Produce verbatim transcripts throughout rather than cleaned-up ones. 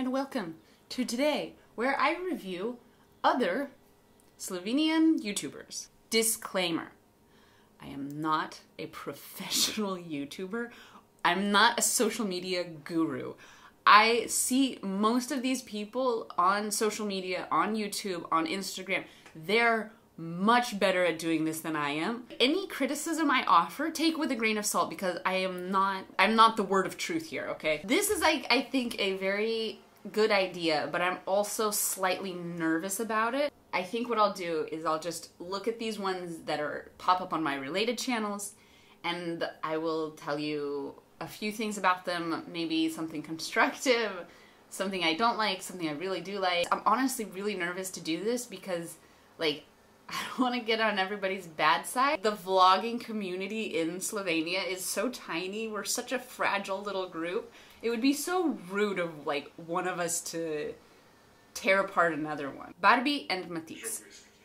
and welcome to today, where I review other Slovenian YouTubers. Disclaimer, I am not a professional YouTuber. I'm not a social media guru. I see most of these people on social media, on YouTube, on Instagram. They're much better at doing this than I am. Any criticism I offer, take with a grain of salt, because I am not, I'm not the word of truth here, okay? This is, like, I think a very good idea, but I'm also slightly nervous about it. I think what I'll do is I'll just look at these ones that are pop up on my related channels, and I will tell you a few things about them, maybe something constructive, something I don't like, something I really do like. I'm honestly really nervous to do this because, like, I don't want to get on everybody's bad side. The vlogging community in Slovenia is so tiny. We're such a fragile little group. It would be so rude of, like, one of us to tear apart another one. Barbie and Matic.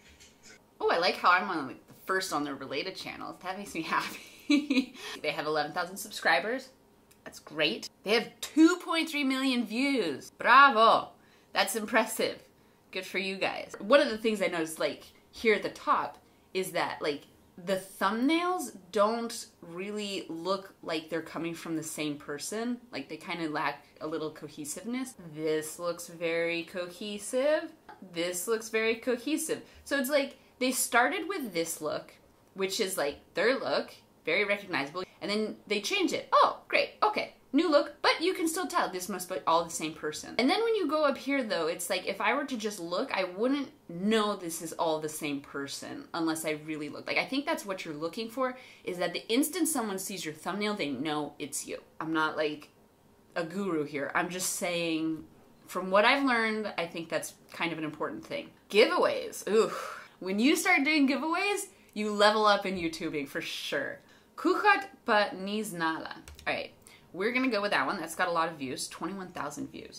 Oh, I like how I'm on, like, the first on their related channels. That makes me happy. They have eleven thousand subscribers. That's great. They have two point three million views. Bravo! That's impressive. Good for you guys. One of the things I noticed, like, here at the top is that, like, the thumbnails don't really look like they're coming from the same person. Like, they kind of lack a little cohesiveness. This looks very cohesive. This looks very cohesive. So it's like they started with this look, which is like their look, very recognizable, and then they change it. Oh, great, okay. New look, but you can still tell this must be all the same person. And then when you go up here though, it's like if I were to just look, I wouldn't know this is all the same person unless I really look. Like, I think that's what you're looking for, is that the instant someone sees your thumbnail, they know it's you. I'm not like a guru here. I'm just saying, from what I've learned, I think that's kind of an important thing. Giveaways, ooh. When you start doing giveaways, you level up in YouTubing for sure. Kuchat pa ni znala. All right. We're gonna go with that one. That's got a lot of views. twenty-one thousand views.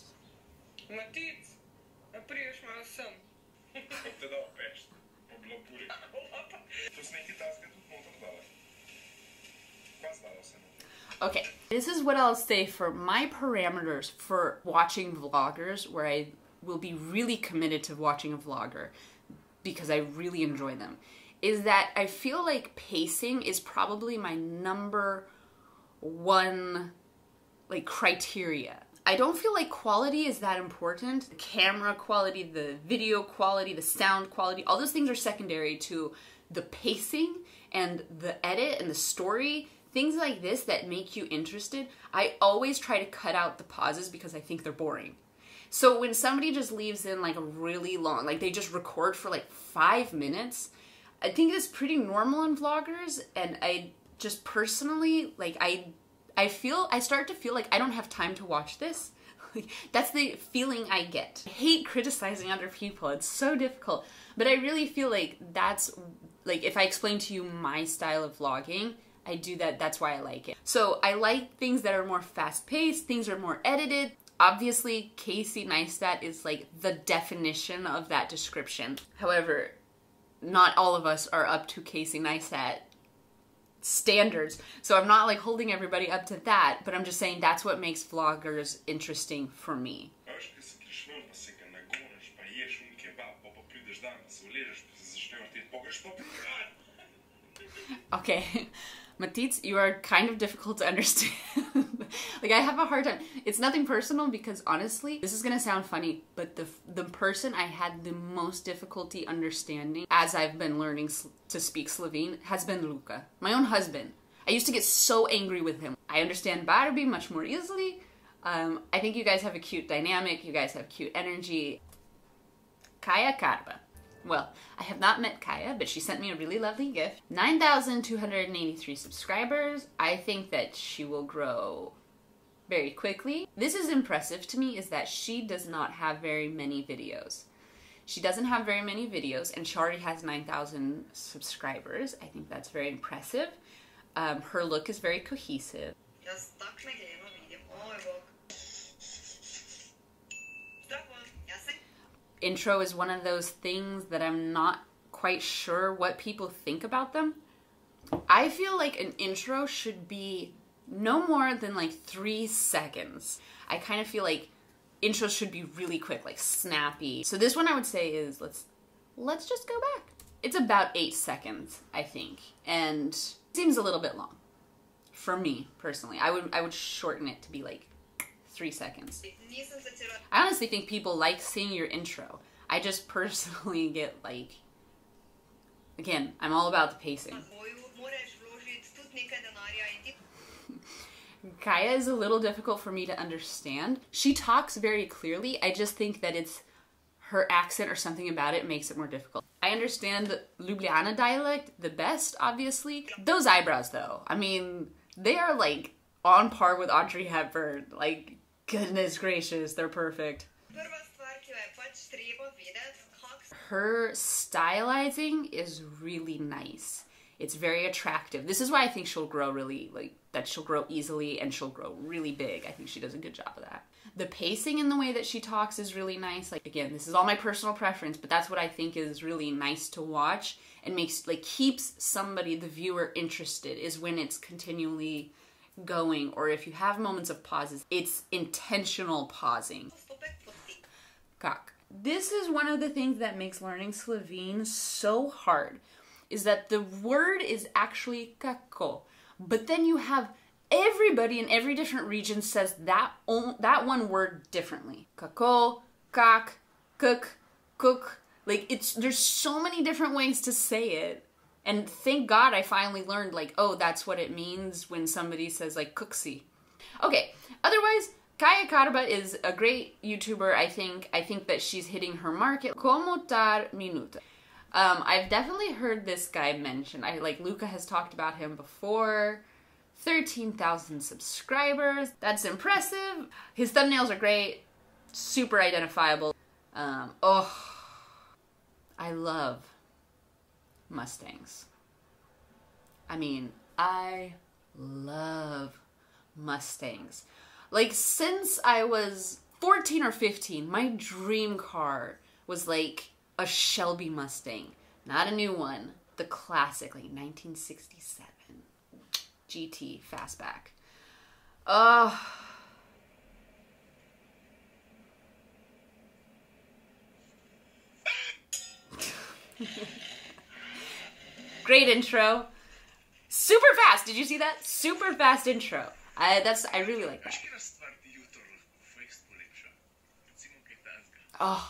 Matic, apriesh malo sem. Okay, this is what I'll say for my parameters for watching vloggers, where I will be really committed to watching a vlogger because I really enjoy them, is that I feel like pacing is probably my number one, like, criteria. I don't feel like quality is that important. The camera quality, the video quality, the sound quality, all those things are secondary to the pacing and the edit and the story. Things like this that make you interested. I always try to cut out the pauses because I think they're boring. So when somebody just leaves in like a really long, like they just record for like five minutes, I think it's pretty normal in vloggers, and I just personally, like, I I feel, I start to feel like I don't have time to watch this. That's the feeling I get. I hate criticizing other people. It's so difficult. But I really feel like that's, like, if I explain to you my style of vlogging, I do that, that's why I like it. So I like things that are more fast-paced, things are more edited. Obviously, Casey Neistat is like the definition of that description. However, not all of us are up to Casey Neistat standards, so I'm not like holding everybody up to that, but I'm just saying that's what makes vloggers interesting for me. Okay, Matic, you are kind of difficult to understand. Like, I have a hard time. It's nothing personal, because honestly, this is gonna sound funny, but the the person I had the most difficulty understanding as I've been learning to speak Slovene has been Luka, my own husband. I used to get so angry with him. I understand Barbie much more easily. Um, I think you guys have a cute dynamic. You guys have cute energy. Kaya Karba. Well, I have not met Kaya, but she sent me a really lovely gift. nine thousand two hundred eighty-three subscribers. I think that she will grow very quickly. This is impressive to me, is that she does not have very many videos. She doesn't have very many videos, and she already has nine thousand subscribers. I think that's very impressive. Um, her look is very cohesive. Intro is one of those things that I'm not quite sure what people think about them. I feel like an intro should be no more than like three seconds. I kind of feel like intros should be really quick, like snappy. So this one I would say is, let's let's just go back. It's about eight seconds, I think, and seems a little bit long for me personally. I would I would shorten it to be like three seconds. I honestly think people like seeing your intro. I just personally get like, again, I'm all about the pacing. Kaya is a little difficult for me to understand. She talks very clearly. I just think that it's her accent or something about it makes it more difficult. I understand the Ljubljana dialect the best, obviously. Those eyebrows, though, I mean, they are like on par with Audrey Hepburn. Like, goodness gracious, they're perfect. Her stylizing is really nice. It's very attractive. This is why I think she'll grow really, like, that she'll grow easily and she'll grow really big. I think she does a good job of that. The pacing in the way that she talks is really nice. Like, again, this is all my personal preference, but that's what I think is really nice to watch and makes, like, keeps somebody, the viewer, interested, is when it's continually going, or if you have moments of pauses, it's intentional pausing. Kak. This is one of the things that makes learning Slovene so hard, is that the word is actually kako, but then you have everybody in every different region says that on, that one word differently. Kako, kak, kuk, kuk. Like, it's there's so many different ways to say it. And thank God I finally learned, like, oh, that's what it means when somebody says, like, cooksy. Okay, otherwise, Kaya Karba is a great YouTuber, I think. I think that she's hitting her market. Como tar minuta. Um, I've definitely heard this guy mentioned. I like Luca has talked about him before. thirteen thousand subscribers. That's impressive. His thumbnails are great. Super identifiable. Um, oh, I love Mustangs. I mean, I love Mustangs. Like, since I was fourteen or fifteen, my dream car was like a Shelby Mustang. Not a new one. The classic, like nineteen sixty-seven. G T Fastback. Oh. Great intro. Super fast. Did you see that? Super fast intro. I that's I really like that. Oh.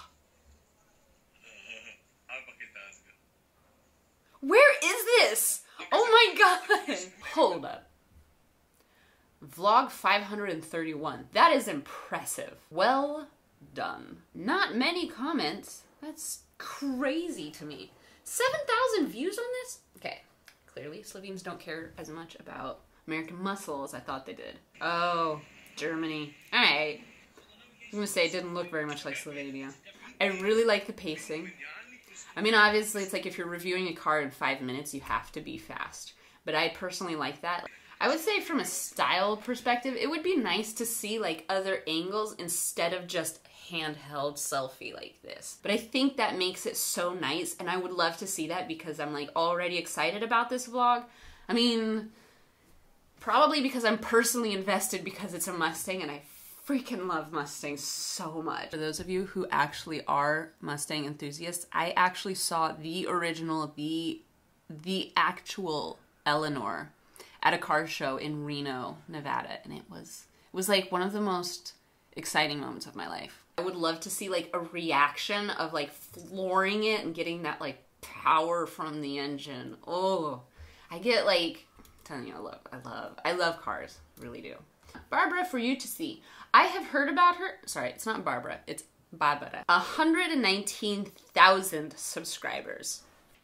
Where is this? Oh my god. Hold up. Vlog five hundred thirty-one. That is impressive. Well done. Not many comments. That's crazy to me. seven thousand views on this? Okay. Clearly, Slovenes don't care as much about American Muscle as I thought they did. Oh, Germany. Alright. I'm gonna say it didn't look very much like Slovenia. I really like the pacing. I mean, obviously, it's like if you're reviewing a car in five minutes, you have to be fast. But I personally like that. I would say from a style perspective, it would be nice to see like other angles instead of just handheld selfie like this. But I think that makes it so nice, and I would love to see that because I'm like already excited about this vlog. I mean, probably because I'm personally invested because it's a Mustang and I freaking love Mustangs so much. For those of you who actually are Mustang enthusiasts, I actually saw the original, the the actual Eleanor at a car show in Reno, Nevada, and it was it was like one of the most exciting moments of my life. I would love to see like a reaction of like flooring it and getting that like power from the engine. Oh, I get like, I'm telling you, I love, I love, I love cars, really do. Barbara, for you to see. I have heard about her, sorry, it's not Barbara, it's Barbara. one hundred nineteen thousand subscribers.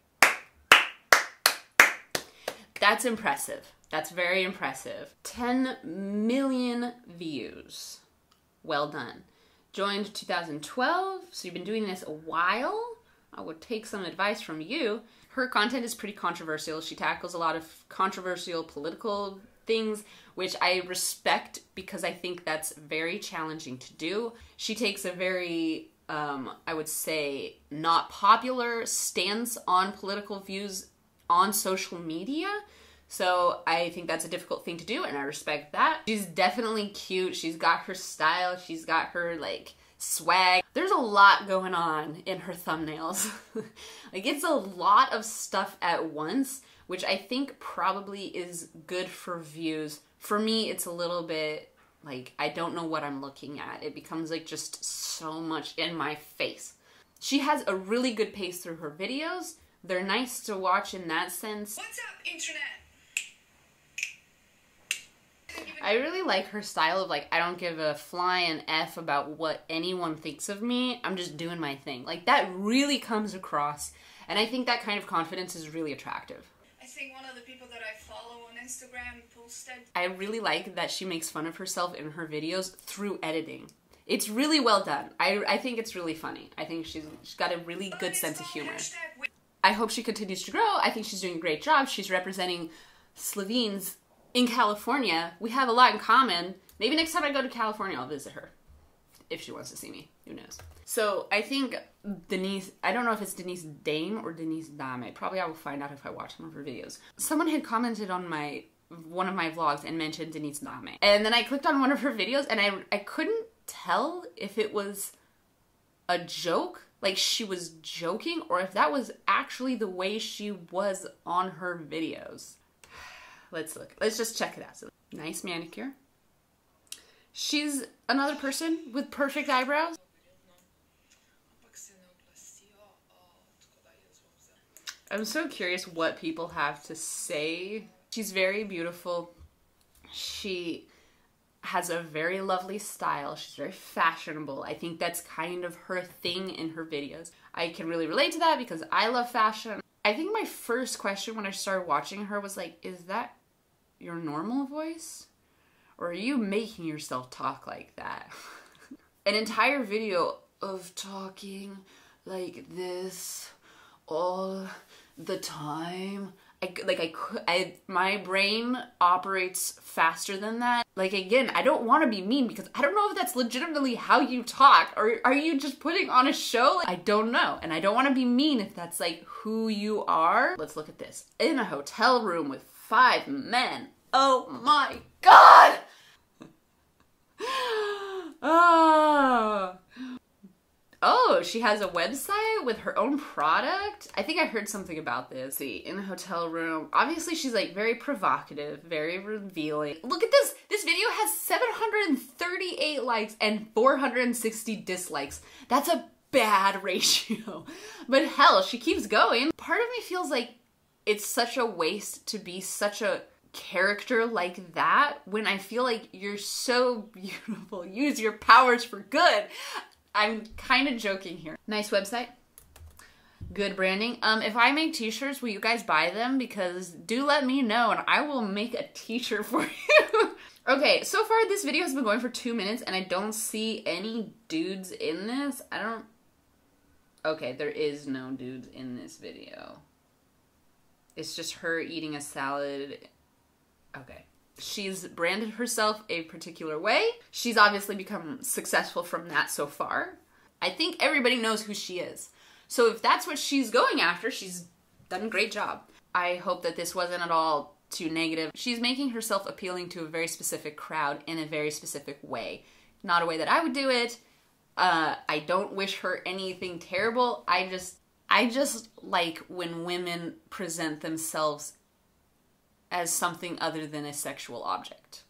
That's impressive. That's very impressive. ten million views. Well done. Joined two thousand twelve, so you've been doing this a while. I would take some advice from you. Her content is pretty controversial. She tackles a lot of controversial political things, which I respect because I think that's very challenging to do. She takes a very, um, I would say, not popular stance on political views on social media. So I think that's a difficult thing to do, and I respect that. She's definitely cute. She's got her style. She's got her, like, swag. There's a lot going on in her thumbnails. Like, it's a lot of stuff at once, which I think probably is good for views. For me, it's a little bit, like, I don't know what I'm looking at. It becomes, like, just so much in my face. She has a really good pace through her videos. They're nice to watch in that sense. What's up, internet? I really like her style of, like, I don't give a flying F about what anyone thinks of me. I'm just doing my thing. Like, that really comes across. And I think that kind of confidence is really attractive. I think one of the people that I follow on Instagram posted... I really like that she makes fun of herself in her videos through editing. It's really well done. I, I think it's really funny. I think she's, she's got a really good sense of humor. I hope she continues to grow. I think she's doing a great job. She's representing Slovenes in California. We have a lot in common. Maybe next time I go to California, I'll visit her. If she wants to see me. Who knows? So I think Denise, I don't know if it's Denise Dame or Denise Dame. Probably I will find out if I watch some of her videos. Someone had commented on my one of my vlogs and mentioned Denise Dame. And then I clicked on one of her videos and I, I couldn't tell if it was a joke, like she was joking, or if that was actually the way she was on her videos. Let's look. Let's just check it out. So, nice manicure. She's another person with perfect eyebrows. I'm so curious what people have to say. She's very beautiful. She has a very lovely style. She's very fashionable. I think that's kind of her thing in her videos. I can really relate to that because I love fashion. I think my first question when I started watching her was like, is that your normal voice? Or are you making yourself talk like that? An entire video of talking like this all the time. I, like I could, I, my brain operates faster than that. Like again, I don't want to be mean because I don't know if that's legitimately how you talk, or are you just putting on a show? I don't know. And I don't want to be mean if that's like who you are. Let's look at this. In a hotel room with five men. Oh my God! Oh. Oh, she has a website with her own product? I think I heard something about this. Let's see, in a hotel room. Obviously, she's like very provocative, very revealing. Look at this. This video has seven hundred thirty-eight likes and four hundred sixty dislikes. That's a bad ratio. But hell, she keeps going. Part of me feels like it's such a waste to be such a character like that when I feel like you're so beautiful. Use your powers for good. I'm kind of joking here. Nice website. Good branding. Um, if I make t-shirts, will you guys buy them? Because do let me know and I will make a t-shirt for you. Okay, so far this video has been going for two minutes and I don't see any dudes in this. I don't... Okay, there is no dudes in this video. It's just her eating a salad. Okay. She's branded herself a particular way. She's obviously become successful from that so far. I think everybody knows who she is. So if that's what she's going after, she's done a great job. I hope that this wasn't at all too negative. She's making herself appealing to a very specific crowd in a very specific way. Not a way that I would do it. Uh, I don't wish her anything terrible. I just, I just like when women present themselves as something other than a sexual object.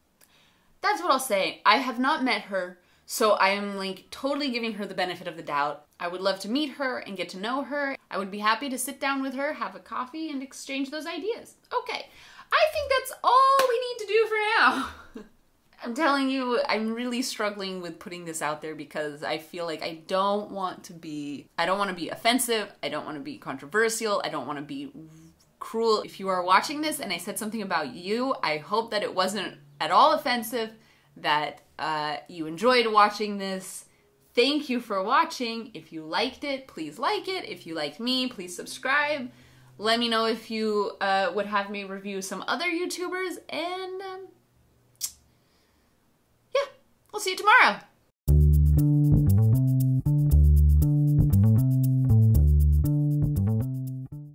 That's what I'll say. I have not met her, so I am like totally giving her the benefit of the doubt. I would love to meet her and get to know her. I would be happy to sit down with her, have a coffee, and exchange those ideas. Okay, I think that's all we need to do for now. I'm telling you, I'm really struggling with putting this out there because I feel like I don't want to be, I don't want to be offensive, I don't want to be controversial, I don't want to be cruel. If you are watching this and I said something about you, I hope that it wasn't at all offensive, that uh, you enjoyed watching this. Thank you for watching. If you liked it, please like it. If you liked me, please subscribe. Let me know if you uh, would have me review some other YouTubers, and um, yeah, we'll see you tomorrow.